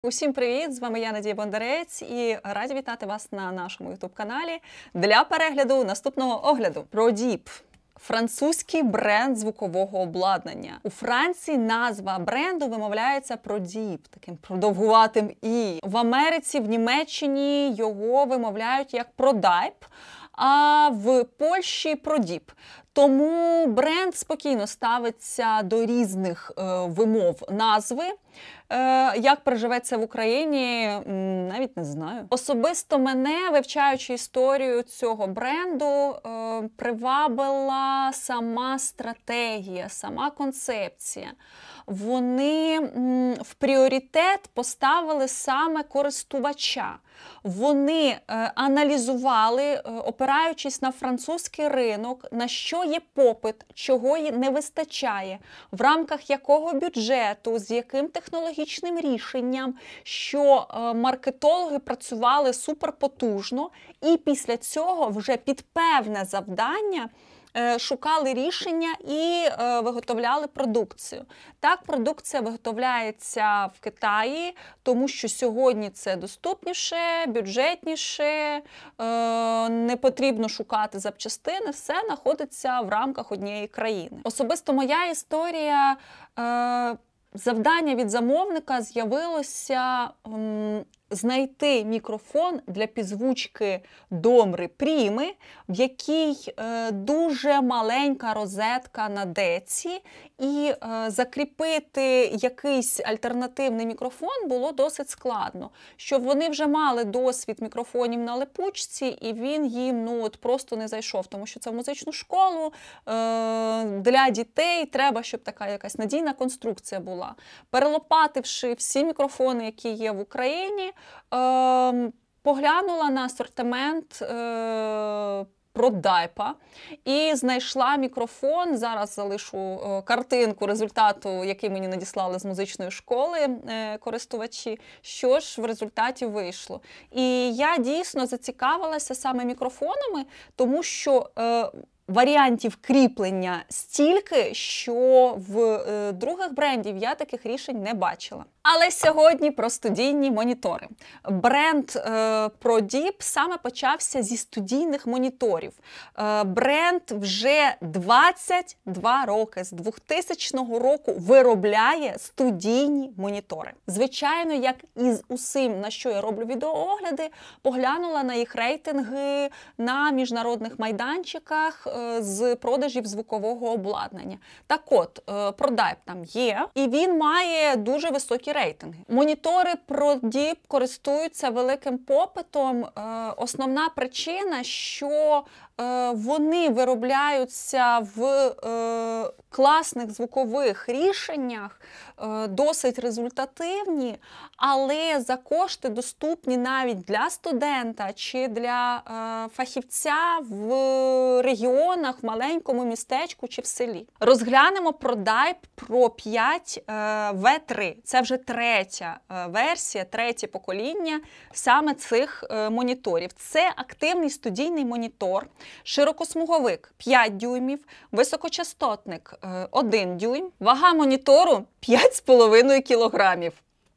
Усім привіт! З вами я, Надія Бондарець, і раді вітати вас на нашому YouTube-каналі для перегляду наступного огляду. ProDeep – французький бренд звукового обладнання. У Франції назва бренду вимовляється ProDeep, таким продовгуватим «і». В Америці, в Німеччині його вимовляють як ProDype, а в Польщі ProDeep. Тому бренд спокійно ставиться до різних вимов назви. Як приживеться в Україні, навіть не знаю. Особисто мене, вивчаючи історію цього бренду, привабила сама стратегія, сама концепція. Вони в пріоритет поставили саме користувача. Вони аналізували, опираючись на французький ринок, на що є попит, чого не вистачає, в рамках якого бюджету, з яким технологічним рішенням, що маркетологи працювали суперпотужно і після цього вже під певне завдання шукали рішення і виготовляли продукцію. Так, продукція виготовляється в Китаї, тому що сьогодні це доступніше, бюджетніше, не потрібно шукати запчастини, все знаходиться в рамках однієї країни. Особисто моя історія, завдання від замовника з'явилося знайти мікрофон для підзвучки Домри Пріми, в якій дуже маленька розетка на деці, і закріпити якийсь альтернативний мікрофон було досить складно. Щоб вони вже мали досвід мікрофонів на липучці, і він їм просто не зайшов, тому що це в музичну школу, для дітей треба, щоб така якась надійна конструкція була. Перелопативши всі мікрофони, які є в Україні, поглянула на асортимент ProDype і знайшла мікрофон. Зараз залишу картинку результату, який мені надіслали з музичної школи користувачі, що ж в результаті вийшло. І я дійсно зацікавилася саме мікрофонами, тому що варіантів кріплення стільки, що в других брендів я таких рішень не бачила. Але сьогодні про студійні монітори. Бренд ProDeep саме почався зі студійних моніторів. Бренд вже 22 роки, з 2000 року виробляє студійні монітори. Звичайно, як і з усім, на що я роблю відеоогляди, поглянула на їх рейтинги на міжнародних майданчиках з продажів звукового обладнання. Так от, ProDype там є, і він має дуже високі рейтинги. Монітори ProDeep користуються великим попитом. Основна причина, що вони виробляються в класних звукових рішеннях, досить результативні, але за кошти доступні навіть для студента чи для фахівця в регіонах, в маленькому містечку чи в селі. Розглянемо ProDype Pro 5 V3. Це вже третя версія, третє покоління саме цих моніторів. Це активний студійний монітор, широкосмуговик 5 дюймів, високочастотник 1 дюйм, вага монітору 5,5 кілограмів.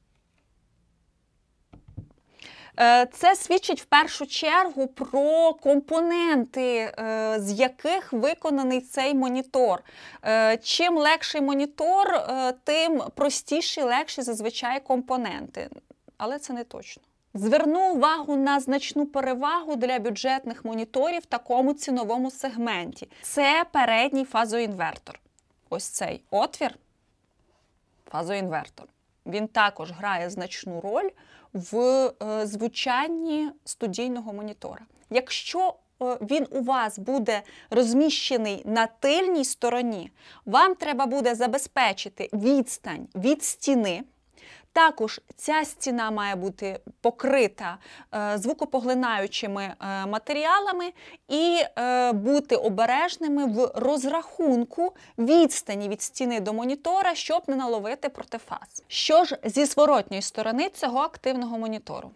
Це свідчить в першу чергу про компоненти, з яких виконаний цей монітор. Чим легший монітор, тим простіші, легші зазвичай компоненти. Але це не точно. Зверну увагу на значну перевагу для бюджетних моніторів в такому ціновому сегменті. Це передній фазоінвертор. Ось цей отвір – фазоінвертор. Він також грає значну роль в звучанні студійного монітора. Якщо він у вас буде розміщений на тильній стороні, вам треба буде забезпечити відстань від стіни. Також ця стіна має бути покрита звукопоглинаючими матеріалами і бути обережними в розрахунку відстані від стіни до монітора, щоб не наловити протифаз. Що ж зі зворотньої сторони цього активного монітору?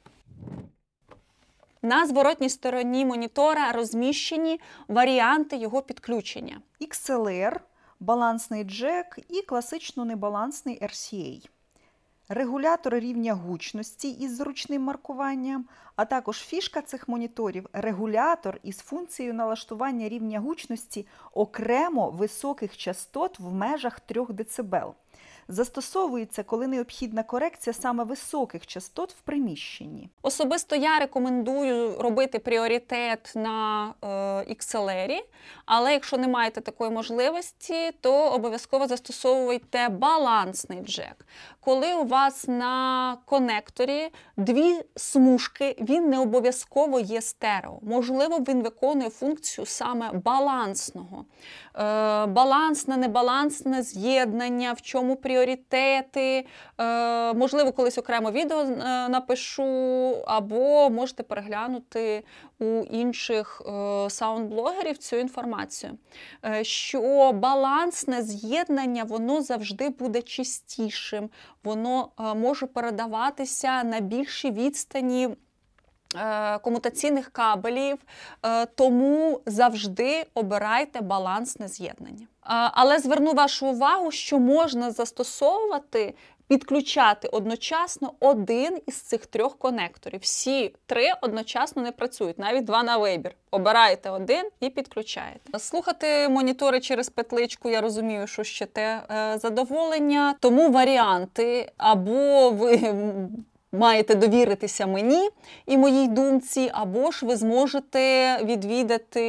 На зворотній стороні монітора розміщені варіанти його підключення. XLR, балансний джек і класично небалансний RCA. регулятор рівня гучності із зручним маркуванням, а також фішка цих моніторів – регулятор із функцією налаштування рівня гучності окремо високих частот в межах 3 дБ. Застосовується, коли необхідна корекція саме високих частот в приміщенні. Особисто я рекомендую робити пріоритет на XLR, але якщо не маєте такої можливості, то обов'язково застосовуйте балансний джек. Коли у вас на конекторі дві смужки, він не обов'язково є стерео. Можливо, він виконує функцію саме балансного. Балансне, небалансне з'єднання, в чому пріоритети. Можливо, колись окремо відео напишу, або можете переглянути у інших саунд-блогерів цю інформацію. Що балансне з'єднання, воно завжди буде чистішим, воно може передаватися на більшій відстані комутаційних кабелів, тому завжди обирайте балансне з'єднання. Але зверну вашу увагу, що можна застосовувати, підключати одночасно один із цих 3 конекторів. Всі 3 одночасно не працюють, навіть 2 на вибір. Обираєте один і підключаєте. Слухати монітори через петличку, я розумію, що ще те задоволення. Тому варіанти: або ви маєте довіритися мені і моїй думці, або ж ви зможете відвідати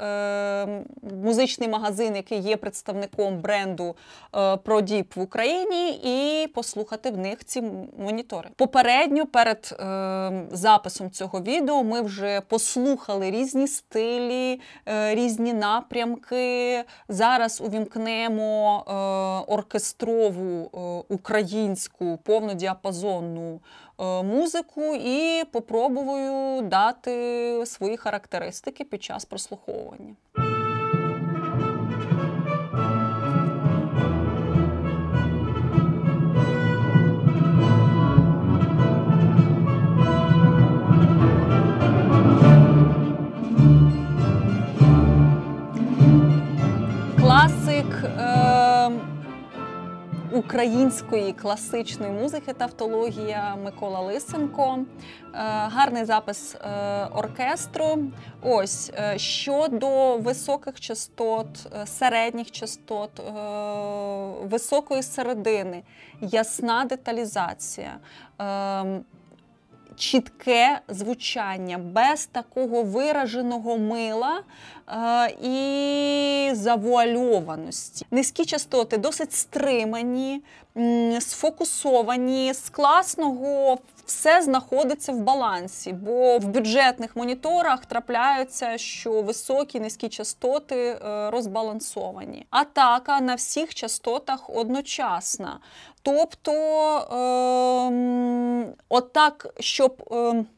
музичний магазин, який є представником бренду ProDeep в Україні, і послухати в них ці монітори. Попередньо, перед записом цього відео, ми вже послухали різні стилі, різні напрямки. Зараз увімкнемо оркестрову, українську, повнодіапазонну музику і попробую дати свої характеристики під час прослуховування. Класик української класичної музики тавтологія Микола Лисенко. Гарний запис оркестру. Ось, щодо високих частот, середніх частот, високої середини, ясна деталізація, чітке звучання, без такого вираженого мила і завуальованості. Низькі частоти досить стримані, сфокусовані, з класного все знаходиться в балансі, бо в бюджетних моніторах трапляються, що високі, низькі частоти розбалансовані. Атака на всіх частотах одночасна. Тобто, отак, щоб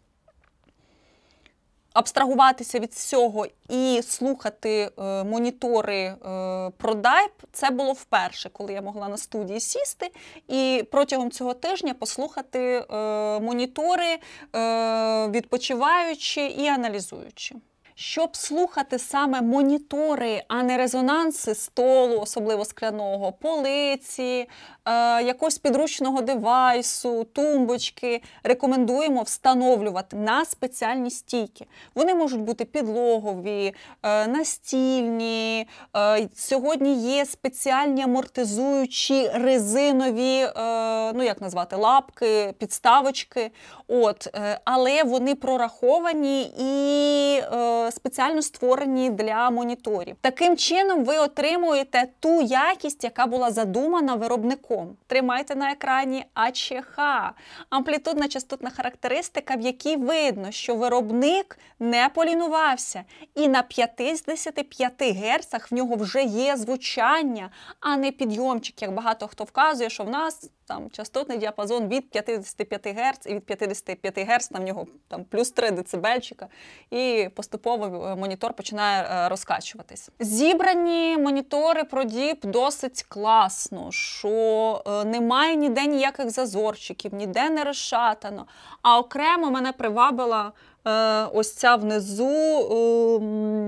абстрагуватися від всього і слухати монітори ProDeep, це було вперше, коли я могла на студії сісти і протягом цього тижня послухати монітори, відпочиваючи і аналізуючи. Щоб слухати саме монітори, а не резонанси столу, особливо скляного, полиці, якогось підручного девайсу, тумбочки, рекомендуємо встановлювати на спеціальні стійки. Вони можуть бути підлогові, настільні. Сьогодні є спеціальні амортизуючі резинові, ну як назвати, лапки, підставочки. Але вони прораховані і спеціально створені для моніторів. Таким чином ви отримуєте ту якість, яка була задумана виробником. Тримайте на екрані АЧХ – амплітудна частотна характеристика, в якій видно, що виробник не полінувався. І на 55 Гц в нього вже є звучання, а не підйомчик, як багато хто вказує, що в нас там частотний діапазон від 55 Гц, і від 55 Гц на в нього там плюс 3 децибельчика, і поступово монітор починає розкачуватись. Зібрані монітори ProDeep досить класно, що немає ніде ніяких зазорчиків, ніде не розшатано. А окремо мене привабила ось ця внизу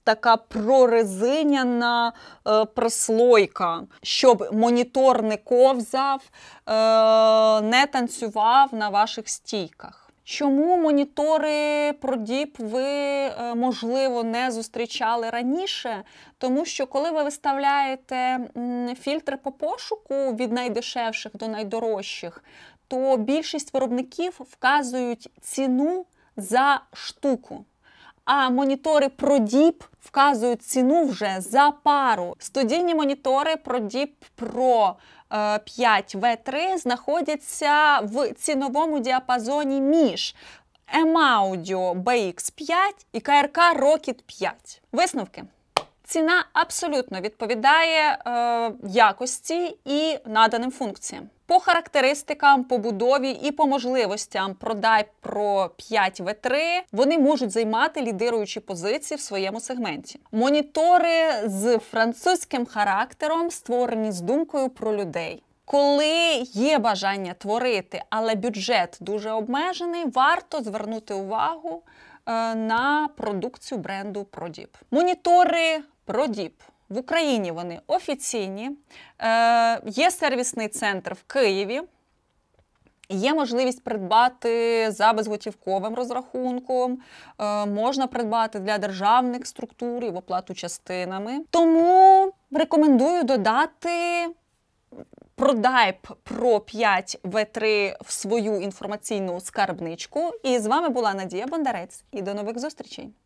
така прорезиняна прослойка, щоб монітор не ковзав, не танцював на ваших стійках. Чому монітори ProDip ви, можливо, не зустрічали раніше? Тому що коли ви виставляєте фільтри по пошуку від найдешевших до найдорожчих, то більшість виробників вказують ціну за штуку. А монітори ProDip вказують ціну вже за пару. Студійні монітори ProDip Pro 5 V3 знаходяться в ціновому діапазоні між M-Audio BX5 і KRK Rocket 5. Висновки. Ціна абсолютно відповідає якості і наданим функціям. По характеристикам, по будові і по можливостям ProDip Pro 5 V3 вони можуть займати лідируючі позиції в своєму сегменті. Монітори з французьким характером створені з думкою про людей. Коли є бажання творити, але бюджет дуже обмежений, варто звернути увагу на продукцію бренду ProDip. Монітори ProDip. В Україні вони офіційні, є сервісний центр в Києві, є можливість придбати за безготівковим розрахунком, можна придбати для державних структур і в оплату частинами. Тому рекомендую додати ProDip Pro 5 V3 в свою інформаційну скарбничку. І з вами була Надія Бондарець. І до нових зустрічей!